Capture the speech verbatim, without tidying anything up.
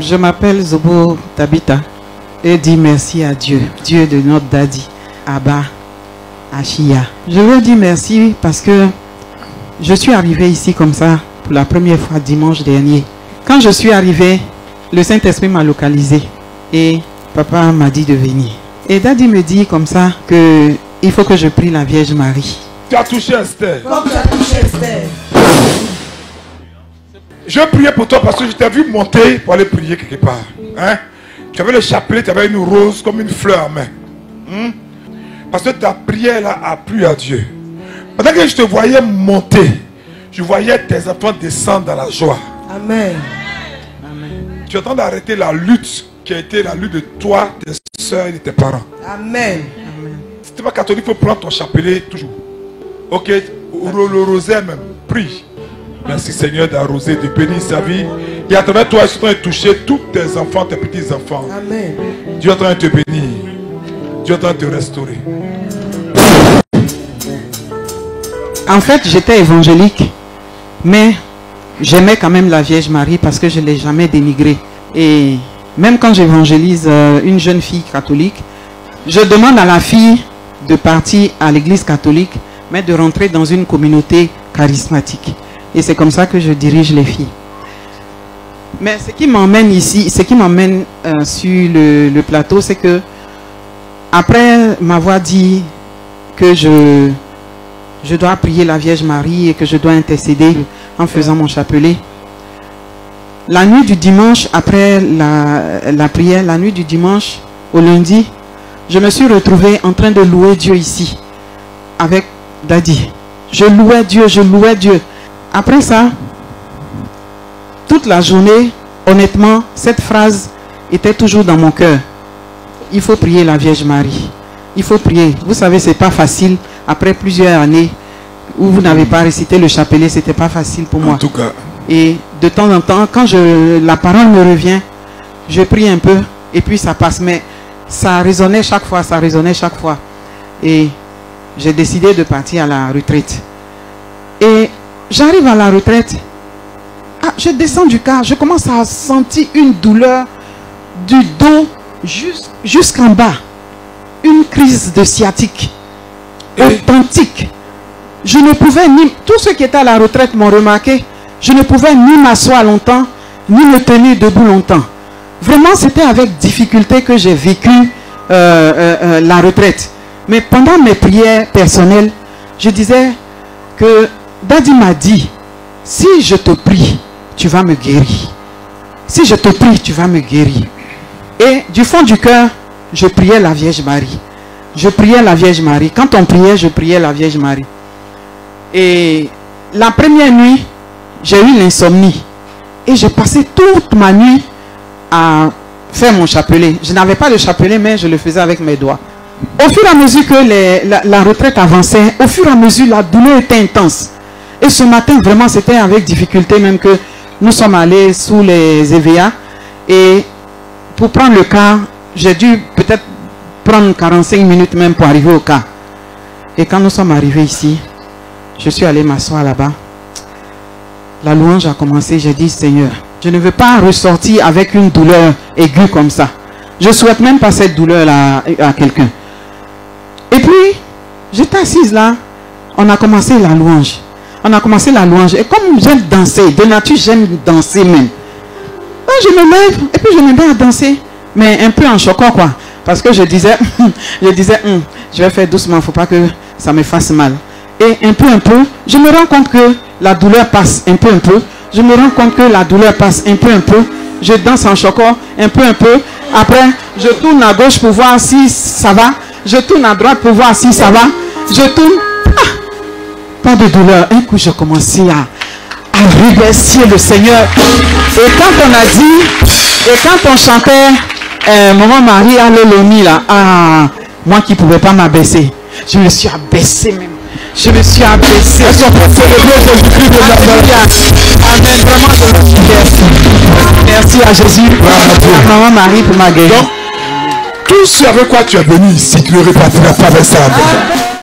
Je m'appelle Zobo Tabita et dis merci à Dieu, Dieu de notre daddy, Abba, Achia. Je veux dire merci parce que je suis arrivé ici comme ça pour la première fois dimanche dernier. Quand je suis arrivé, le Saint-Esprit m'a localisé et papa m'a dit de venir. Et daddy me dit comme ça que il faut que je prie la Vierge Marie. Tu as touché Esther. Comme tu as touché Esther. Je priais pour toi parce que je t'ai vu monter pour aller prier quelque part. Hein? Tu avais le chapelet, tu avais une rose comme une fleur en main. Hein? Parce que ta prière là a plu à Dieu. Pendant que je te voyais monter, je voyais tes enfants descendre dans la joie. Amen. Amen. Tu es en train d'arrêter la lutte qui a été la lutte de toi, tes soeurs et de tes parents. Amen. Si tu n'es pas catholique, il faut prendre ton chapelet toujours. Ok, le rosaire même, prie. Merci Seigneur d'arroser, de bénir sa vie. Et à travers toi, ils sont en train de toucher tous tes enfants, tes petits-enfants. Amen. Dieu est en train de te bénir. Dieu est en train de te restaurer. En fait, j'étais évangélique, mais j'aimais quand même la Vierge Marie parce que je ne l'ai jamais dénigrée. Et même quand j'évangélise une jeune fille catholique, je demande à la fille de partir à l'église catholique, mais de rentrer dans une communauté charismatique. Et c'est comme ça que je dirige les filles. Mais ce qui m'emmène ici, ce qui m'emmène euh, sur le, le plateau, c'est que après m'avoir dit que je, je dois prier la Vierge Marie et que je dois intercéder en faisant mon chapelet, la nuit du dimanche, après la, la prière, la nuit du dimanche au lundi, je me suis retrouvé en train de louer Dieu ici, avec Daddy. Je louais Dieu, je louais Dieu. Après ça, toute la journée, honnêtement, cette phrase était toujours dans mon cœur. Il faut prier la Vierge Marie. Il faut prier. Vous savez, c'est pas facile. Après plusieurs années où vous n'avez pas récité le chapelet, c'était pas facile pour moi. En tout cas. Et de temps en temps, quand je, la parole me revient, je prie un peu et puis ça passe. Mais ça résonnait chaque fois, ça résonnait chaque fois. Et j'ai décidé de partir à la retraite. Et j'arrive à la retraite. Ah, je descends du car, je commence à sentir une douleur du dos jusqu'en bas. Une crise de sciatique. Authentique. Je ne pouvais ni... Tous ceux qui étaient à la retraite m'ont remarqué. Je ne pouvais ni m'asseoir longtemps, ni me tenir debout longtemps. Vraiment, c'était avec difficulté que j'ai vécu euh, euh, euh, la retraite. Mais pendant mes prières personnelles, je disais que Daddy m'a dit, si je te prie, tu vas me guérir. Si je te prie, tu vas me guérir. Et du fond du cœur, je priais la Vierge Marie. Je priais la Vierge Marie. Quand on priait, je priais la Vierge Marie. Et la première nuit, j'ai eu l'insomnie. Et j'ai passé toute ma nuit à faire mon chapelet. Je n'avais pas de chapelet, mais je le faisais avec mes doigts. Au fur et à mesure que les, la, la retraite avançait, au fur et à mesure, la douleur était intense. Et ce matin, vraiment, c'était avec difficulté même que nous sommes allés sous les E V A. Et pour prendre le car, j'ai dû peut-être prendre quarante-cinq minutes même pour arriver au car. Et quand nous sommes arrivés ici, je suis allé m'asseoir là-bas. La louange a commencé, j'ai dit, Seigneur, je ne veux pas ressortir avec une douleur aiguë comme ça. Je ne souhaite même pas cette douleur-là à, à quelqu'un. Et puis, j'étais assise là, on a commencé la louange. On a commencé la louange. Et comme j'aime danser, de nature j'aime danser même. Alors, je me lève et puis je me mets à danser. Mais un peu en choquant quoi. Parce que je disais, je disais, hm, je vais faire doucement, il ne faut pas que ça me fasse mal. Et un peu, un peu, je me rends compte que la douleur passe un peu, un peu. Je me rends compte que la douleur passe un peu, un peu. Je danse en choquant un peu, un peu. Après, je tourne à gauche pour voir si ça va. Je tourne à droite pour voir si ça va. Je tourne. Ah, pas de douleur. Un coup, j'ai commencé à, à remercier le Seigneur. Et quand on a dit, et quand on chantait, euh, Maman Marie, Alléluia, là, ah, moi qui ne pouvais pas m'abaisser, je me suis abaissé même. Je me suis abaissé. Amen. Vraiment, je me suis merci. Merci à Jésus. À Maman Marie pour ma guérison. Donc, tout ce avec quoi tu es venu ici, tu ne repartiras pas avec ça.